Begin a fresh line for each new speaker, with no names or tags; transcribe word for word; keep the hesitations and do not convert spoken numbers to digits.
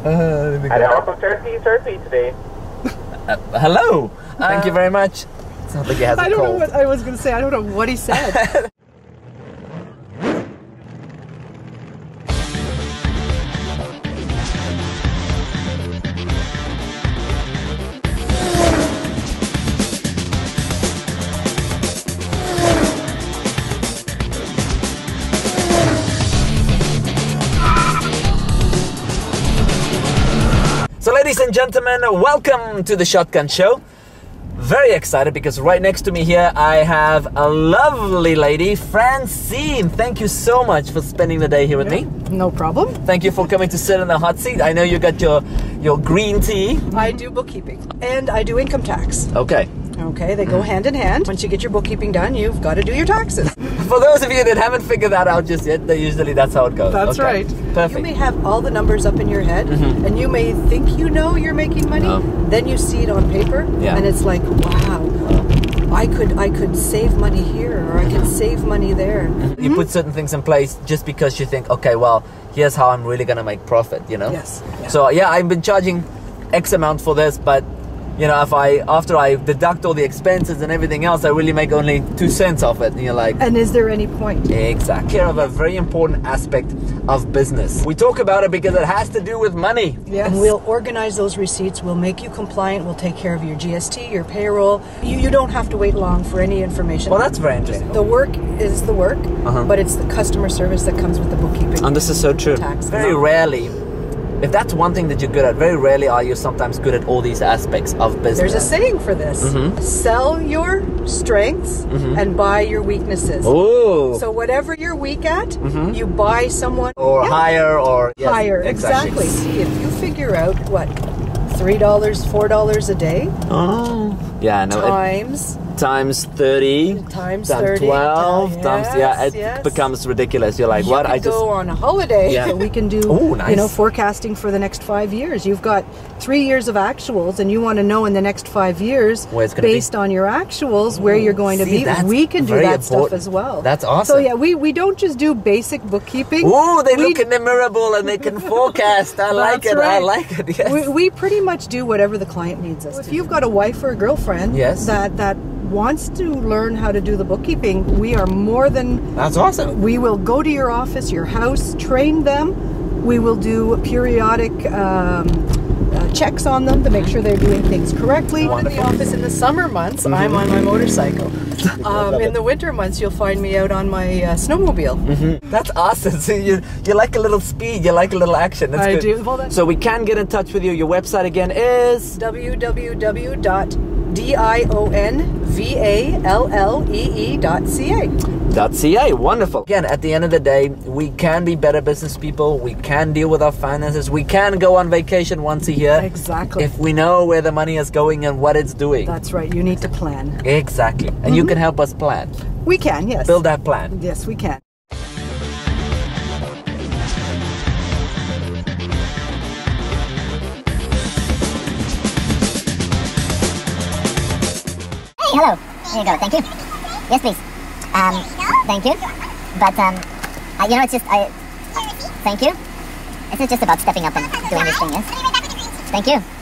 And also turkey, turkey today.
Uh, hello. Thank uh, you very much. Sounds like he has a
I don't
cold.
know what I was going to say. I don't know what he said.
So ladies and gentlemen, welcome to the Shotgun Show. Very excited because right next to me here I have a lovely lady, Francine. Thank you so much for spending the day here with
Yeah,
me.
No problem.
Thank you for coming to sit in the hot seat. I know you got your, your green tea.
I do bookkeeping and I do income tax.
Okay.
Okay, they go hand in hand. Once you get your bookkeeping done, you've got to do your taxes.
For those of you that haven't figured that out just yet, they usually that's how it goes.
That's
okay.
right.
Perfect.
You may have all the numbers up in your head,
Mm-hmm.
and you may think you know you're making money.
Oh.
Then you see it on paper,
Yeah.
and it's like, wow, I could I could save money here, or I could save money there.
You put certain things in place just because you think, okay, well, here's how I'm really going to make profit, you know?
Yes. Yeah.
So, yeah, I've been charging X amount for this, but, you know, if I, after I deduct all the expenses and everything else, I really make only two cents off it. And you're like...
And is there any point?
Exactly. Care of a very important aspect of business. We talk about it because it has to do with money.
Yes. And we'll organize those receipts. We'll make you compliant. We'll take care of your G S T, your payroll. You, you don't have to wait long for any information.
Well, that's very interesting.
The work is the work,
Uh-huh.
but it's the customer service that comes with the bookkeeping.
And this is so true.
Tax.
Very rarely, if that's one thing that you're good at, very rarely are you sometimes good at all these aspects of business.
There's a saying for this.
Mhm.
Sell your strengths
Mhm.
and buy your weaknesses.
Ooh.
So whatever you're weak at,
Mhm.
you buy someone
or
yeah,
higher or... Yes,
higher. Exactly. If you figure out, what, three dollars, four dollars a day
Oh. Yeah, no. It,
times...
times thirty,
Times
times
thirty,
twelve,
uh,
times
yes,
yeah, it
yes.
becomes ridiculous. You're like,
you
what?
could
I just
go on a holiday.
Yeah.
We can do,
Ooh, nice.
you know, forecasting for the next five years. You've got three years of actuals, and you want to know in the next five years,
Where it's gonna
based
be.
on your actuals, where you're going to
See,
be.
that's
We can do
very
that stuff
important.
as well.
That's awesome.
So yeah, we we don't just do basic bookkeeping.
Ooh, they
we,
look in the mirror ball and they can forecast. I like
That's
it. I
right.
like it. Yes.
We, we pretty much do whatever the client needs us. If you've got a wife or a girlfriend
Yes.
that that wants to learn how to do the bookkeeping, we are more than
That's awesome.
we will go to your office, your house, train them. We will do periodic um, uh, checks on them to make sure they're doing things correctly.
Wonderful.
In the office in the summer months,
Mm-hmm.
I'm on my motorcycle. Um, in the winter months, you'll find me out on my uh, snowmobile.
Mm-hmm. That's awesome. So you you like a little speed, you like a little action. That's
I
good.
do. Well, that's-
so we can get in touch with you. Your website again is
w w w dot dionvallee dot c a.
.ca. Wonderful. Again, at the end of the day, we can be better business people. We can deal with our finances. We can go on vacation once a year.
Exactly.
If we know where the money is going and what it's doing.
That's right. You need to plan.
Exactly. And you can help us plan.
We can, yes.
Build that plan.
Yes, we can.
Hey, hello. Here you go. Thank you. Yes, please. Um, thank you. But um, I, you know, it's just I. Thank you. It's just about stepping up and doing this thing. Yes. Thank you.